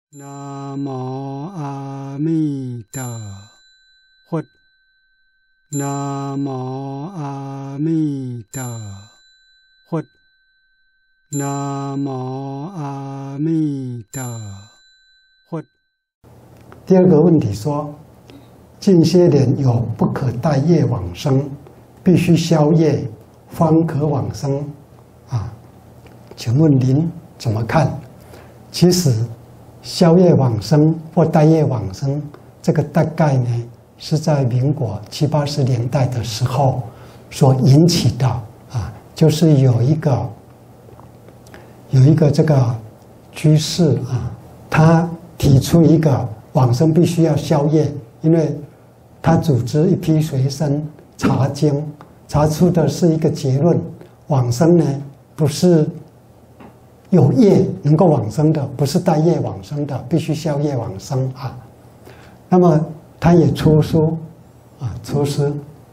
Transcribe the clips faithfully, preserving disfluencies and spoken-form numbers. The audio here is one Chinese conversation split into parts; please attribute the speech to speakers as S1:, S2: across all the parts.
S1: 南无阿弥陀佛。南无阿弥陀佛。南无阿弥陀佛。第二个问题说，近些年有不可待业往生，必须消业方可往生啊？请问您怎么看？其实消业往生或待业往生，这个大概呢是在民国七八十年代的时候所引起的啊，就是有一个有一个这个居士啊，他提出一个往生必须要消业，因为他组织一批学生查经，查出的是一个结论：往生呢不是有业能够往生的，不是带业往生的，必须消业往生啊。那么他也出书啊，出书。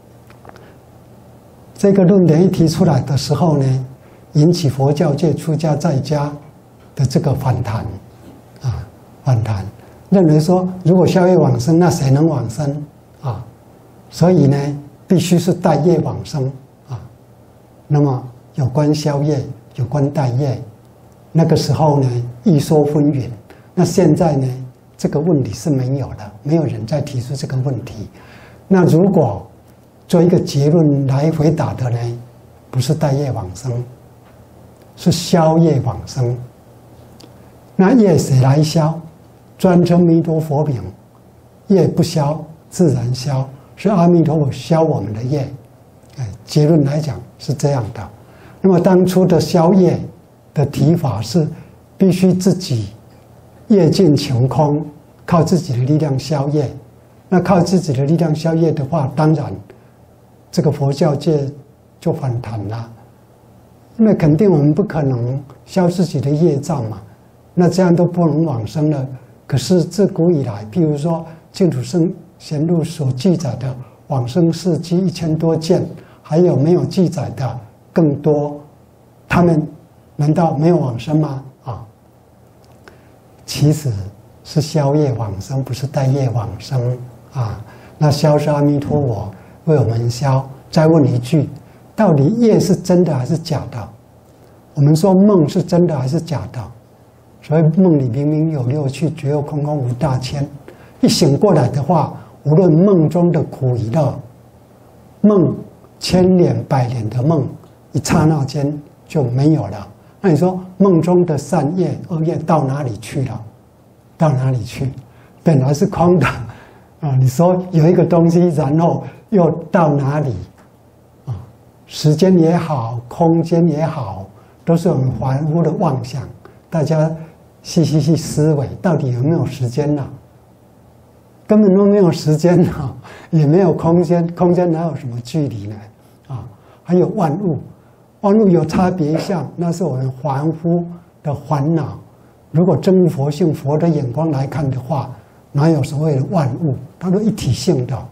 S1: 这个论点一提出来的时候呢，引起佛教界出家在家的这个反弹啊，反弹，认为说如果消业往生，那谁能往生啊？所以呢，必须是带业往生啊。那么有关消业，有关带业，那个时候呢，一说纷纭。那现在呢，这个问题是没有的，没有人再提出这个问题。那如果做一个结论来回答的呢，不是带业往生，是消业往生。那业谁来消？专称弥陀佛名，业不消自然消，是阿弥陀佛消我们的业。哎，结论来讲是这样的。那么当初的消业的提法是必须自己业尽穷空，靠自己的力量消业。那靠自己的力量消业的话，当然这个佛教界就反弹了，因为肯定我们不可能消自己的业障嘛，那这样都不能往生了。可是自古以来，譬如说净土圣贤录所记载的往生事迹一千多件，还有没有记载的更多，他们难道没有往生吗？啊，其实是消业往生，不是带业往生啊。那消是阿弥陀佛为我们消。再问一句，到底业是真的还是假的？我们说梦是真的还是假的？所以梦里明明有六趣，觉有空空无大千。一醒过来的话，无论梦中的苦与乐，梦千年百年的梦，一刹那间就没有了。那你说梦中的善业恶业到哪里去了？到哪里去？本来是空的啊！你说有一个东西，然后又到哪里？啊，时间也好，空间也好，都是我们凡夫的妄想。大家细细去思维，到底有没有时间呢、啊？根本都没有时间啊，也没有空间，空间哪有什么距离呢？啊，还有万物，万物有差别相，那是我们凡夫的烦恼。如果真悟佛性，佛的眼光来看的话，哪有所谓的万物？它都一体性的。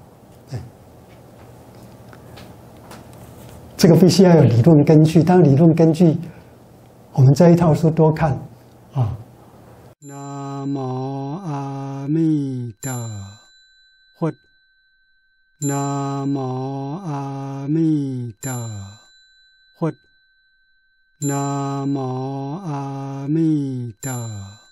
S1: 这个必须要有理论根据，但理论根据，我们这一套书多看啊。南无阿弥陀佛。南无阿弥陀佛。南无阿弥陀